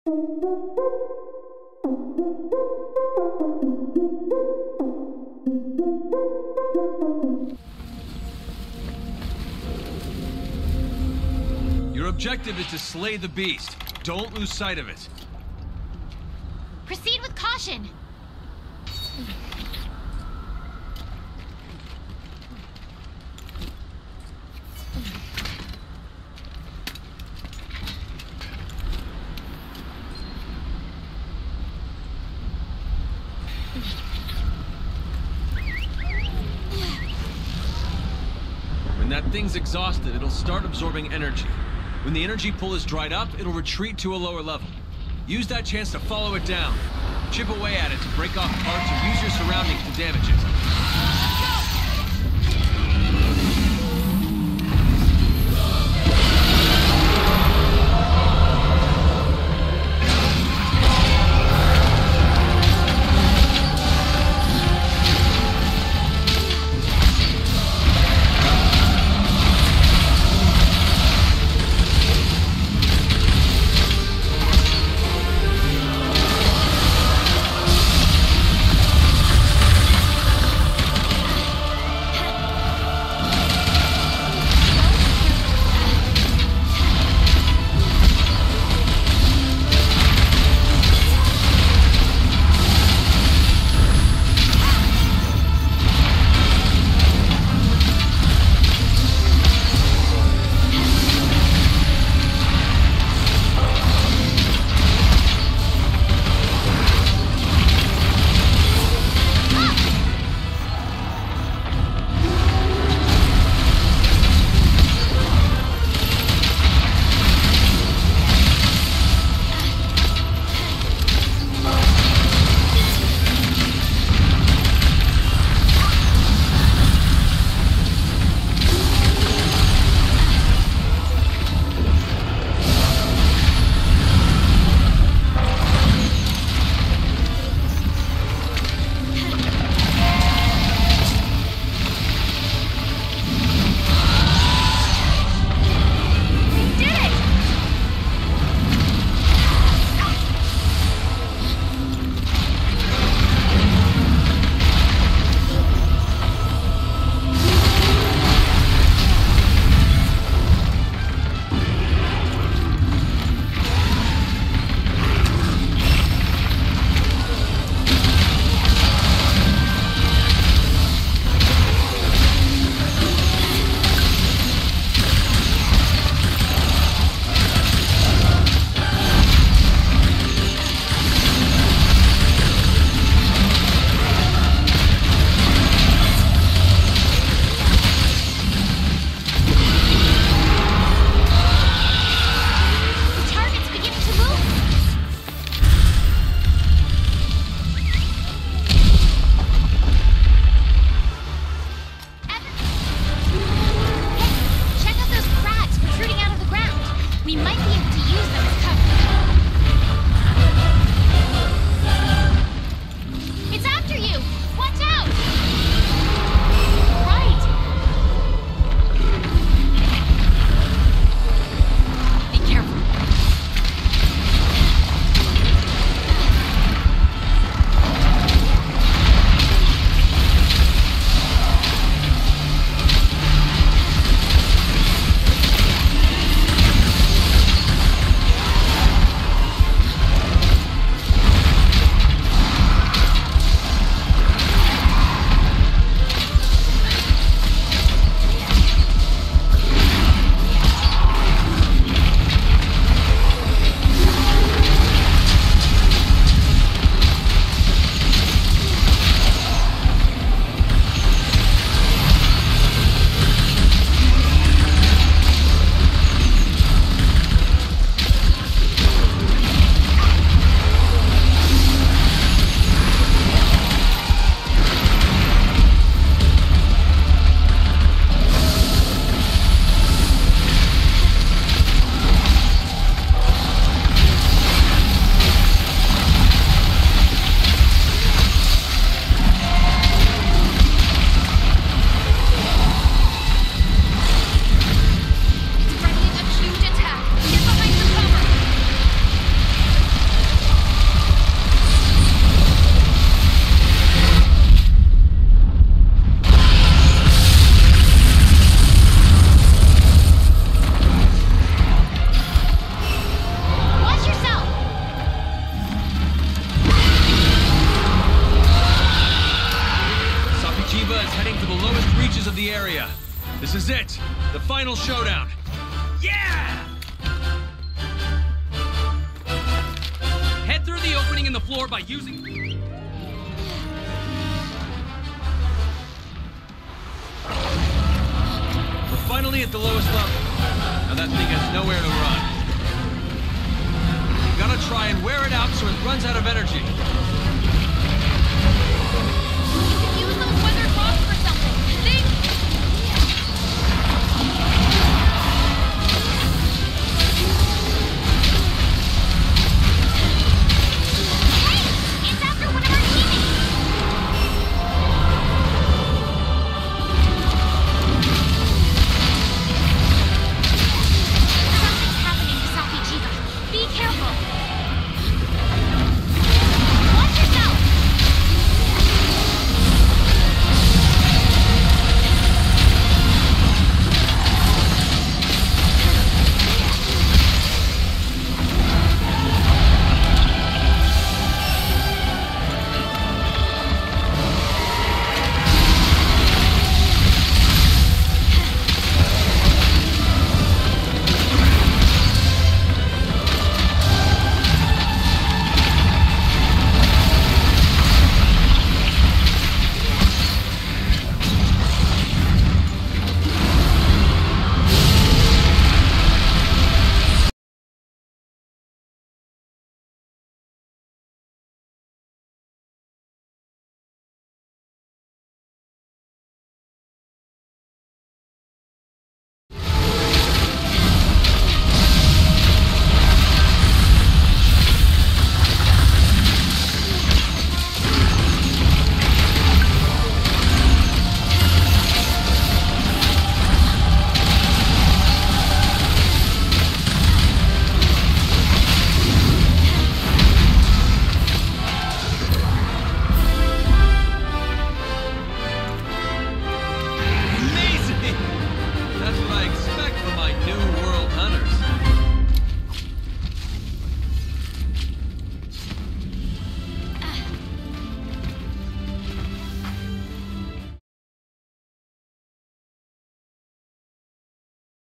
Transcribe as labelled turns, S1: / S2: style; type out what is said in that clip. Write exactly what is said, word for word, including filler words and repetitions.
S1: Your objective is to slay the beast. Don't lose sight of it.
S2: Proceed with caution.
S1: When that thing's exhausted, it'll start absorbing energy. When the energy pool is dried up, it'll retreat to a lower level. Use that chance to follow it down. Chip away at it to break off parts or use your surroundings to damage it. The final showdown.
S3: Yeah! Head through the opening in the floor by using...
S1: We're finally at the lowest level. Now that thing has nowhere to run. You gotta try and wear it out so it runs out of energy.